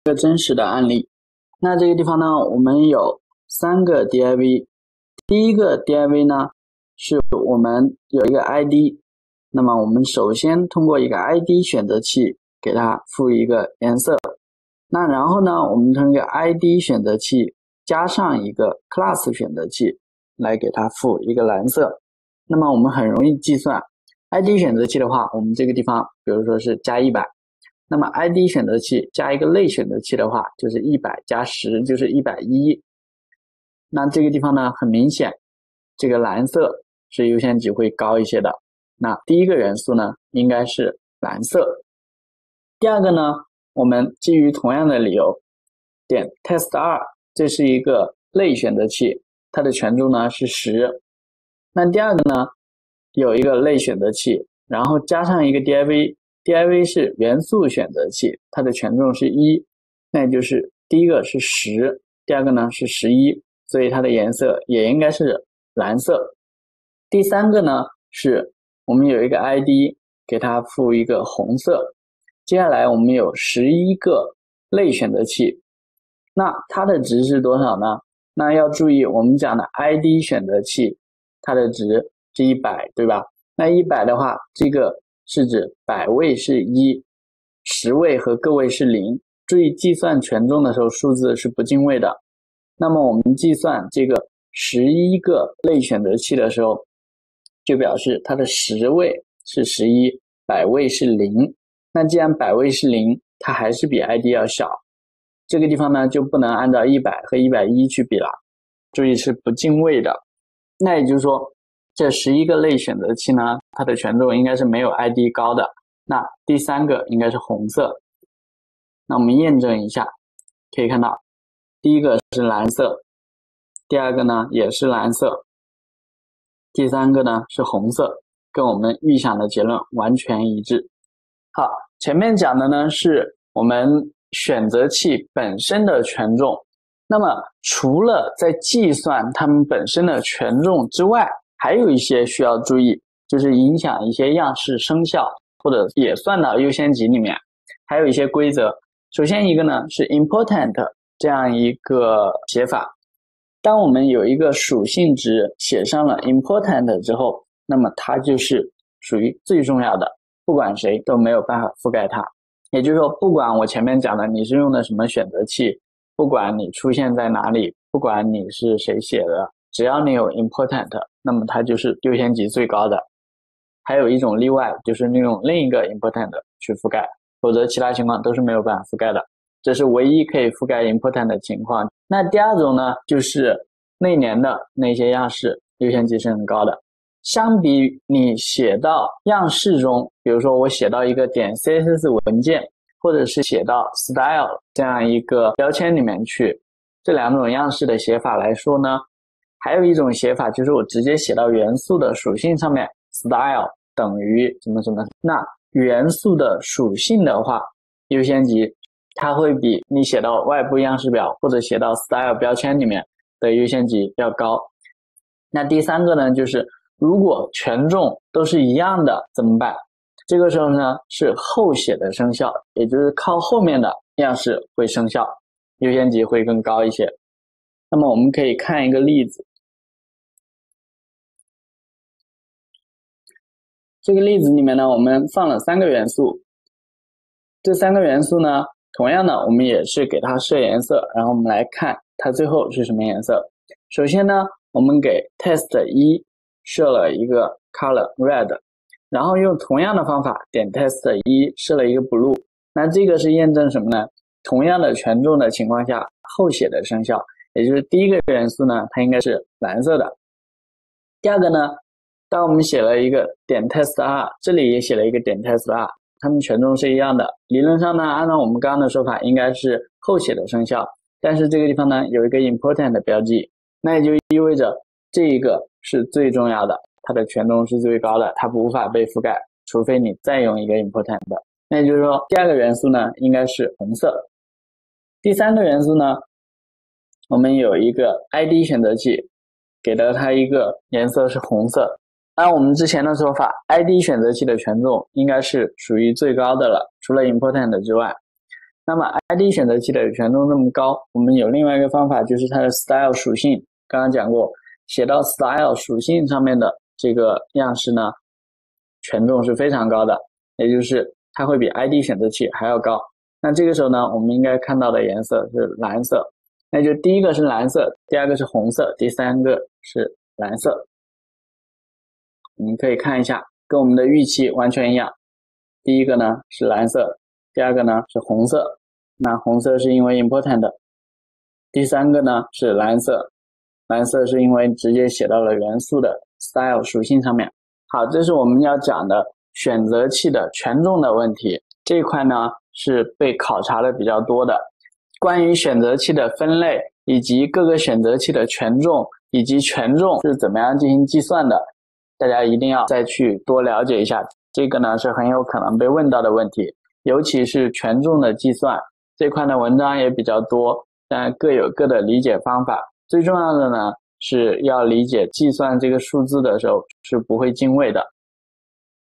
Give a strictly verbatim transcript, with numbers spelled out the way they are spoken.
个真实的案例。那这个地方呢，我们有三个 D I V。第一个 D I V 呢，是我们有一个 I D， 那么我们首先通过一个 I D 选择器给它赋予一个颜色。那然后呢，我们从一个 I D 选择器加上一个 class 选择器来给它赋一个蓝色。那么我们很容易计算 I D 选择器的话，我们这个地方比如说是加一百，那么 I D 选择器加一个类选择器的话，就是一百加十就是一百一十。那这个地方呢，很明显这个蓝色是优先级会高一些的，那第一个元素呢应该是蓝色。第二个呢，我们基于同样的理由点 test 二， 这是一个类选择器，它的权重呢是十。那第二个呢，有一个类选择器，然后加上一个 D I V， D I V 是元素选择器，它的权重是一，那也就是第一个是十，第二个呢是十一，所以它的颜色也应该是蓝色。第三个呢，是我们有一个 I D 给它赋一个红色。接下来我们有十一个类选择器，那它的值是多少呢？那要注意我们讲的 I D 选择器它的值是一百，对吧？那一百的话，这个是指百位是一，十位和个位是零。注意计算权重的时候数字是不进位的。那么我们计算这个十一个类选择器的时候，就表示它的十位是十一，百位是零。那既然百位是零，它还是比 I D 要小，这个地方呢就不能按照一百和一百一十去比了，注意是不进位的。那也就是说，这十一个类选择器呢，它的权重应该是没有 I D 高的。那第三个应该是红色。那我们验证一下，可以看到第一个是蓝色，第二个呢也是蓝色，第三个呢是红色，跟我们预想的结论完全一致。好，前面讲的呢是我们选择器本身的权重，那么除了在计算它们本身的权重之外，还有一些需要注意，就是影响一些样式生效，或者也算到优先级里面，还有一些规则。首先一个呢是 important 这样一个写法，当我们有一个属性值写上了 important 之后，那么它就是属于最重要的，不管谁都没有办法覆盖它。也就是说，不管我前面讲的你是用的什么选择器，不管你出现在哪里，不管你是谁写的，只要你有 important， 那么它就是优先级最高的。还有一种例外，就是利用另一个 important 去覆盖，否则其他情况都是没有办法覆盖的。这是唯一可以覆盖 important 的情况。那第二种呢，就是内联的那些样式优先级是很高的。相比你写到样式中，比如说我写到一个点 C S S 文件，或者是写到 style 这样一个标签里面去，这两种样式的写法来说呢，还有一种写法就是我直接写到元素的属性上面 style 等于什么什么。那元素的属性的话，优先级它会比你写到外部样式表或者写到 style 标签里面的优先级要高。那第三个呢，就是如果权重都是一样的怎么办？这个时候呢是后写的生效，也就是靠后面的样式会生效，优先级会更高一些。那么我们可以看一个例子，这个例子里面呢，我们放了三个元素，这三个元素呢，同样的我们也是给它设颜色，然后我们来看它最后是什么颜色。首先呢，我们给 test 一设了一个 color red， 然后用同样的方法点 test 一设了一个 blue。 那这个是验证什么呢？同样的权重的情况下后写的生效，也就是第一个元素呢它应该是蓝色的。第二个呢，当我们写了一个点 test 二， 这里也写了一个点 test 二， 它们权重是一样的，理论上呢按照我们刚刚的说法应该是后写的生效，但是这个地方呢有一个 important 的标记，那也就意味着这一个是最重要的，它的权重是最高的，它无法被覆盖，除非你再用一个 important 的。那也就是说第二个元素呢应该是红色。第三个元素呢，我们有一个 I D 选择器，给了它一个颜色是红色。按我们之前的说法， I D 选择器的权重应该是属于最高的了，除了 important 之外。 那么 I D 选择器的权重这么高，我们有另外一个方法，就是它的 style 属性，刚刚讲过，写到 style 属性上面的这个样式呢，权重是非常高的，也就是它会比 I D 选择器还要高。那这个时候呢，我们应该看到的颜色是蓝色，那就第一个是蓝色，第二个是红色，第三个是蓝色。我们可以看一下，跟我们的预期完全一样。第一个呢是蓝色，第二个呢是红色，那红色是因为 important， 第三个呢是蓝色，蓝色是因为直接写到了元素的 style 属性上面。好，这是我们要讲的选择器的权重的问题，这一块呢是被考察的比较多的。关于选择器的分类以及各个选择器的权重以及权重是怎么样进行计算的，大家一定要再去多了解一下，这个呢是很有可能被问到的问题，尤其是权重的计算这块的文章也比较多，但各有各的理解方法。最重要的呢是要理解计算这个数字的时候是不会进位的，